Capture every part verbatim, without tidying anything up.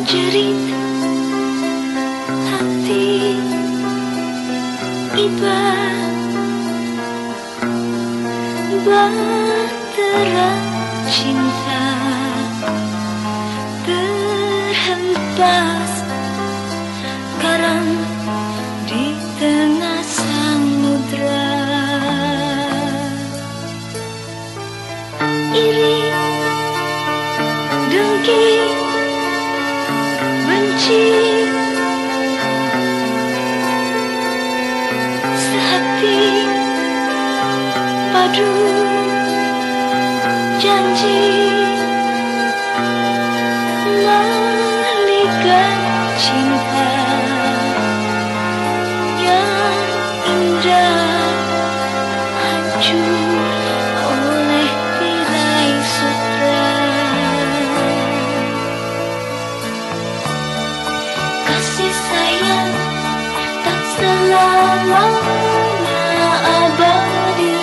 Jerit hati iba berterang cinta terhempas karam di tengah samudra. Iri, dengki, benci, sehati padu janji melihat cinta yang indah hancur oleh tirai sutra. Kasih sayang tak selamanya abadi.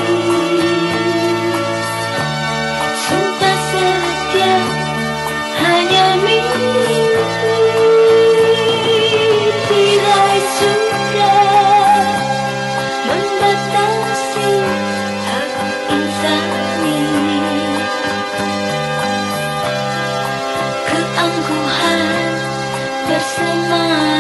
Sumpah setia hanya mimpi. Tirai sutra membatasi hak insani. Keangkuhan bersama